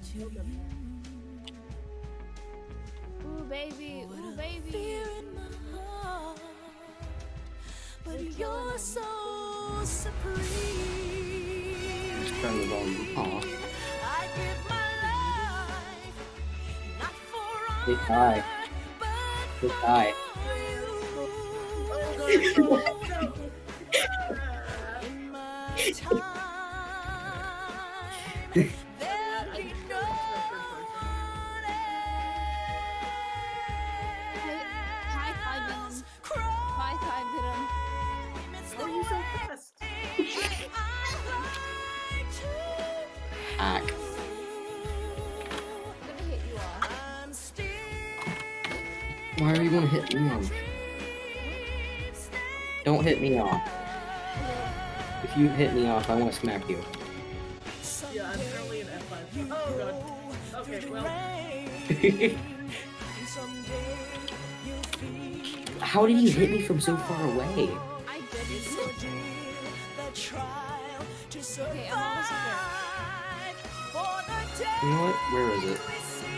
Ooh, baby. Ooh, baby. But you're so supreme. Just turn the volume off. I give my life, not for Good guy. Good guy. in my time. There'll be no one else. High-five him. How are you so fast? Hack. I'm gonna hit you off. Why are you gonna hit me off? Don't hit me off. If you hit me off, I want to smack you. Yeah, I'm currently in F5. Oh god. Okay, well. How did you hit me from so far away? I didn't. Okay, I'm almost there. You know what? Where is it?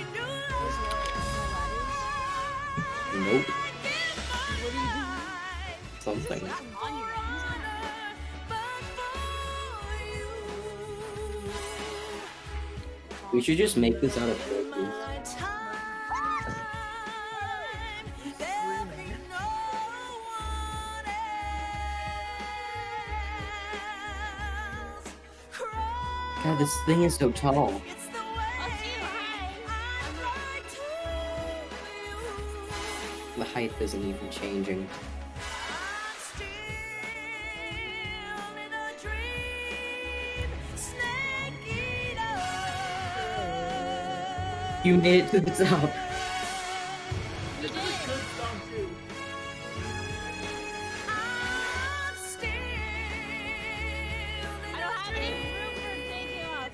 Nope. What are you doing? Something. That monument. We should just make this out of characters. God, this thing is so tall. The height isn't even changing. You made it to the top. This is a good song too. I don't have any room for taking off.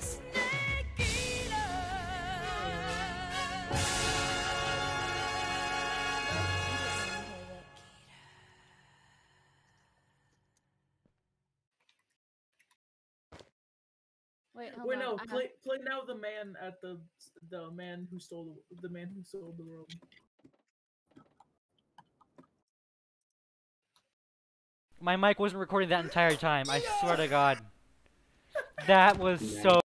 Wait, hold Wait, on. no, I have- play now the man at the man who stole the world. My mic wasn't recording that entire time. I swear to God. That was so